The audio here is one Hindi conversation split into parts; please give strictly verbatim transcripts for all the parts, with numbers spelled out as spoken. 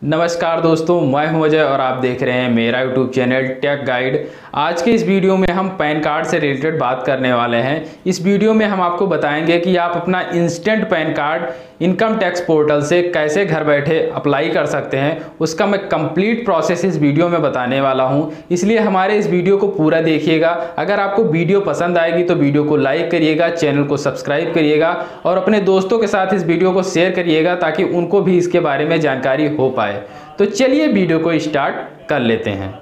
नमस्कार दोस्तों, मैं हूं अजय और आप देख रहे हैं मेरा यूट्यूब चैनल टेक गाइड। आज के इस वीडियो में हम पैन कार्ड से रिलेटेड बात करने वाले हैं। इस वीडियो में हम आपको बताएंगे कि आप अपना instant PAN card income tax portal से कैसे घर बैठे अप्लाई कर सकते हैं, उसका मैं कंप्लीट प्रोसेस इस वीडियो में बताने वाला हूं। इसलिए हमारे इस वीडियो को पूरा देखिएगा। अगर आपको वीडियो पसंद आएगी तो वीडियो को लाइक करिएगा, चैनल को सब्सक्राइब करिएगा और अपने दोस्तों के साथ इस वीडियो को शेयर करिएगा ताकि उनको भी इसके बारे में जानकारी हो पाए। तो चलिए वीडियो को स्टार्ट कर लेते हैं।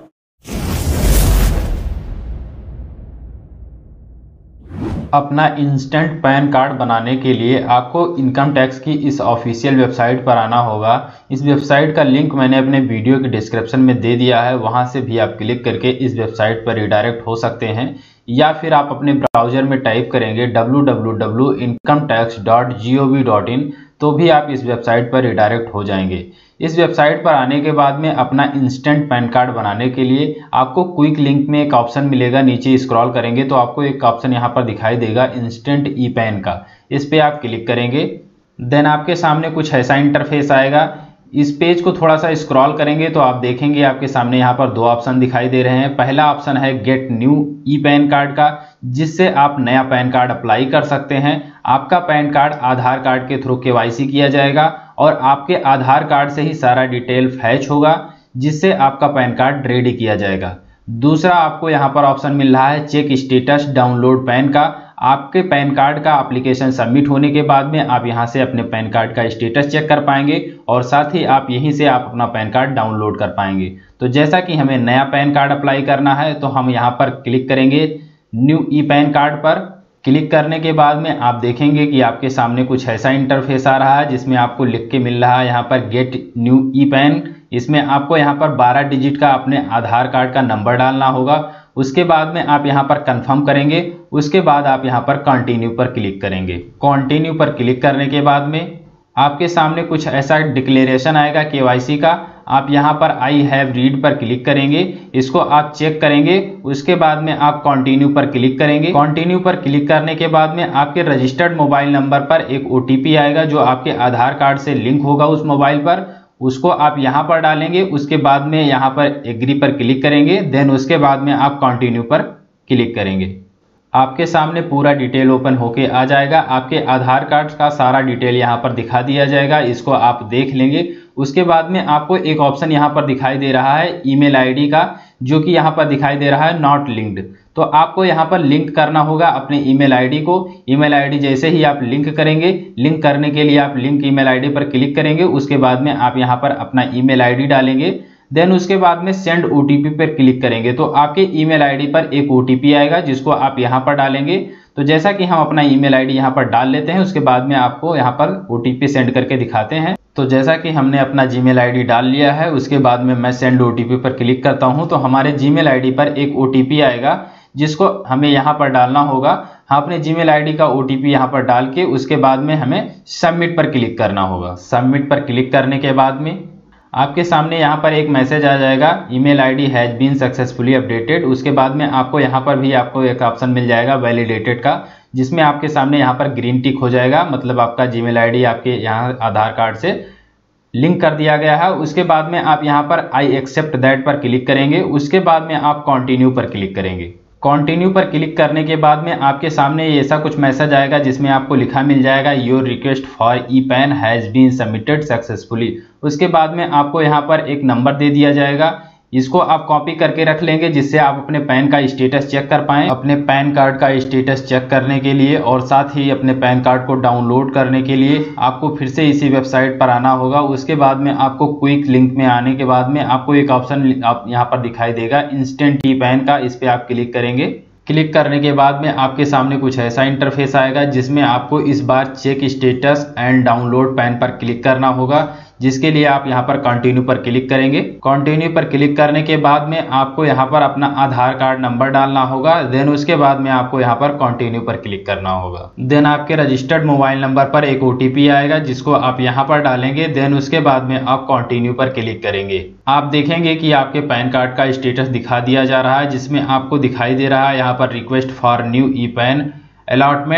अपना इंस्टेंट पैन कार्ड बनाने के लिए आपको इनकम टैक्स की इस ऑफिशियल वेबसाइट पर आना होगा। इस वेबसाइट का लिंक मैंने अपने वीडियो के डिस्क्रिप्शन में दे दिया है, वहां से भी आप क्लिक करके इस वेबसाइट पर रिडायरेक्ट हो सकते हैं, या फिर आप अपने ब्राउजर में टाइप करेंगे W W W dot income tax dot G O V dot in तो भी आप इस वेबसाइट पर रिडायरेक्ट हो जाएंगे। इस वेबसाइट पर आने के बाद में अपना इंस्टेंट पैन कार्ड बनाने के लिए आपको क्विक लिंक में एक ऑप्शन मिलेगा। नीचे स्क्रॉल करेंगे तो आपको एक ऑप्शन यहाँ पर दिखाई देगा इंस्टेंट ई पैन का, इस पे आप क्लिक करेंगे। देन आपके सामने कुछ ऐसा इंटरफेस आएगा। इस पेज को थोड़ा सा स्क्रॉल करेंगे तो आप देखेंगे आपके सामने यहाँ पर दो ऑप्शन दिखाई दे रहे हैं। पहला ऑप्शन है get new e PAN card का, जिससे आप नया पैन कार्ड अप्लाई कर सकते हैं। आपका पैन कार्ड आधार कार्ड के थ्रू के वाई सी किया जाएगा और आपके आधार कार्ड से ही सारा डिटेल फैच होगा, जिससे आपका पैन कार्ड रेडी किया जाएगा। दूसरा आपको यहाँ पर ऑप्शन मिल रहा है चेक स्टेटस डाउनलोड पैन का। आपके पैन कार्ड का एप्लीकेशन सबमिट होने के बाद में आप यहाँ से अपने पैन कार्ड का स्टेटस चेक कर पाएंगे और साथ ही आप यहीं से आप अपना पैन कार्ड डाउनलोड कर पाएंगे। तो जैसा कि हमें नया पैन कार्ड अप्लाई करना है तो हम यहाँ पर क्लिक करेंगे न्यू ई पैन कार्ड पर। क्लिक करने के बाद में आप देखेंगे कि आपके सामने कुछ ऐसा इंटरफेस आ रहा है, जिसमें आपको लिख के मिल रहा है यहाँ पर गेट न्यू ई पैन। इसमें आपको यहाँ पर बारह डिजिट का अपने आधार कार्ड का नंबर डालना होगा। उसके बाद में आप यहाँ पर कंफर्म करेंगे। उसके बाद आप यहाँ पर कंटिन्यू पर क्लिक करेंगे। कंटिन्यू पर क्लिक करने के बाद में आपके सामने कुछ ऐसा डिक्लेरेशन आएगा के वाई सी का। आप यहाँ पर आई हैव रीड पर क्लिक करेंगे, इसको आप चेक करेंगे। उसके बाद में आप कंटिन्यू पर क्लिक करेंगे। कंटिन्यू पर क्लिक करने के बाद में आपके रजिस्टर्ड मोबाइल नंबर पर एक ओ टी पी आएगा, जो आपके आधार कार्ड से लिंक होगा उस मोबाइल पर। उसको आप यहाँ पर डालेंगे। उसके बाद में यहाँ पर एग्री पर क्लिक करेंगे। देन उसके बाद में आप कंटिन्यू पर क्लिक करेंगे। आपके सामने पूरा डिटेल ओपन होके आ जाएगा। आपके आधार कार्ड का सारा डिटेल यहाँ पर दिखा दिया जाएगा, इसको आप देख लेंगे। उसके बाद में आपको एक ऑप्शन यहाँ पर दिखाई दे रहा है ईमेल आईडी का, जो कि यहाँ पर दिखाई दे रहा है नॉट लिंक्ड। तो आपको यहाँ पर लिंक करना होगा अपने ईमेल आईडी को। ईमेल आईडी जैसे ही आप लिंक करेंगे, लिंक करने के लिए आप लिंक ईमेल आईडी पर क्लिक करेंगे। उसके बाद में आप यहाँ पर अपना ईमेल आईडी डालेंगे। देन उसके बाद में सेंड ओ टी पी पर क्लिक करेंगे तो आपके ईमेल आईडी पर एक ओ टी पी आएगा, जिसको आप यहाँ पर डालेंगे। तो जैसा कि हम अपना ईमेल आईडी यहाँ पर डाल लेते हैं, उसके बाद में आपको यहाँ पर ओ टी पी सेंड करके दिखाते हैं। तो जैसा कि हमने अपना जीमेल आईडी डाल लिया है, उसके बाद में मैं सेंड ओ टी पी पर क्लिक करता हूँ तो हमारे जीमेल आईडी पर एक ओ टी पी आएगा, जिसको हमें यहाँ पर डालना होगा। हाँ, अपने जीमेल आईडी का ओ टी पी यहाँ पर डाल के उसके बाद में हमें सबमिट पर क्लिक करना होगा। सबमिट पर क्लिक करने के बाद में आपके सामने यहाँ पर एक मैसेज आ जाएगा email ID has been successfully updated. उसके बाद में आपको यहाँ पर भी आपको एक ऑप्शन मिल जाएगा वैलिडेटेड का, जिसमें आपके सामने यहाँ पर ग्रीन टिक हो जाएगा, मतलब आपका जीमेल आईडी आपके यहाँ आधार कार्ड से लिंक कर दिया गया है। उसके बाद में आप यहाँ पर आई एक्सेप्ट दैट पर क्लिक करेंगे। उसके बाद में आप कंटिन्यू पर क्लिक करेंगे। कंटिन्यू पर क्लिक करने के बाद में आपके सामने ऐसा कुछ मैसेज आएगा, जिसमें आपको लिखा मिल जाएगा your request for e PAN has been submitted successfully. उसके बाद में आपको यहाँ पर एक नंबर दे दिया जाएगा, इसको आप कॉपी करके रख लेंगे, जिससे आप अपने पैन का स्टेटस चेक कर पाएं। अपने पैन कार्ड का स्टेटस चेक करने के लिए और साथ ही अपने पैन कार्ड को डाउनलोड करने के लिए आपको फिर से इसी वेबसाइट पर आना होगा। उसके बाद में आपको क्विक लिंक में आने के बाद में आपको एक ऑप्शन आप यहाँ पर दिखाई देगा इंस्टेंट ई पैन का, इस पर आप क्लिक करेंगे। क्लिक करने के बाद में आपके सामने कुछ ऐसा इंटरफेस आएगा, जिसमें आपको इस बार check status and download PAN पर क्लिक करना होगा, जिसके लिए आप यहाँ पर कंटिन्यू पर क्लिक करेंगे। कंटिन्यू पर क्लिक करने के बाद में आपको यहाँ पर अपना आधार कार्ड नंबर डालना होगा। देन उसके बाद में आपको यहाँ पर कंटिन्यू पर क्लिक करना होगा। देन आपके रजिस्टर्ड मोबाइल नंबर पर एक ओ टी पी आएगा, जिसको आप यहाँ पर डालेंगे। देन उसके बाद में आप कंटिन्यू पर क्लिक करेंगे। आप देखेंगे कि आपके पैन कार्ड का स्टेटस दिखा दिया जा रहा है, जिसमें आपको दिखाई दे रहा है यहाँ पर request for new e PAN allotment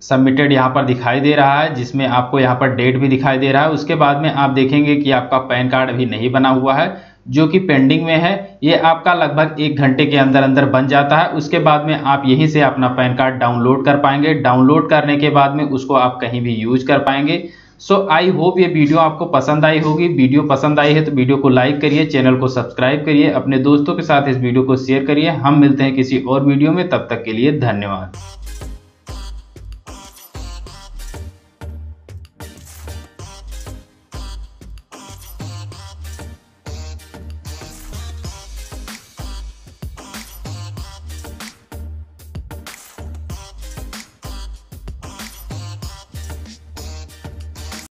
submitted यहाँ पर दिखाई दे रहा है, जिसमें आपको यहाँ पर डेट भी दिखाई दे रहा है। उसके बाद में आप देखेंगे कि आपका पैन कार्ड अभी नहीं बना हुआ है, जो कि पेंडिंग में है। ये आपका लगभग एक घंटे के अंदर अंदर बन जाता है। उसके बाद में आप यहीं से अपना पैन कार्ड डाउनलोड कर पाएंगे। डाउनलोड करने के बाद में उसको आप कहीं भी यूज कर पाएंगे। सो आई होप ये वीडियो आपको पसंद आई होगी। वीडियो पसंद आई है तो वीडियो को लाइक करिए, चैनल को सब्सक्राइब करिए, अपने दोस्तों के साथ इस वीडियो को शेयर करिए। हम मिलते हैं किसी और वीडियो में, तब तक के लिए धन्यवाद।